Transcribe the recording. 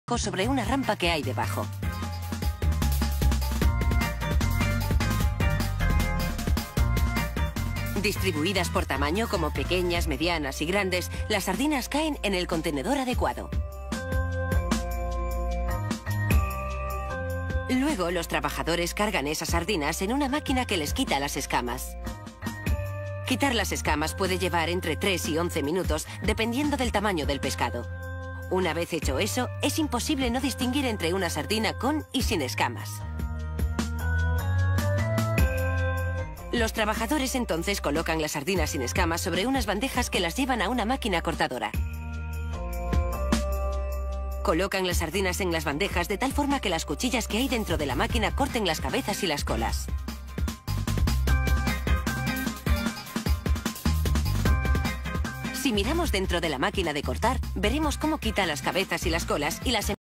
sobre una rampa que hay debajo. Distribuidas por tamaño como pequeñas, medianas y grandes, las sardinas caen en el contenedor adecuado. Luego, los trabajadores cargan esas sardinas en una máquina que les quita las escamas. Quitar las escamas puede llevar entre 3 y 11 minutos, dependiendo del tamaño del pescado. Una vez hecho eso, es imposible no distinguir entre una sardina con y sin escamas. Los trabajadores entonces colocan las sardinas sin escamas sobre unas bandejas que las llevan a una máquina cortadora. Colocan las sardinas en las bandejas de tal forma que las cuchillas que hay dentro de la máquina corten las cabezas y las colas. Si miramos dentro de la máquina de cortar, veremos cómo quita las cabezas y las colas y las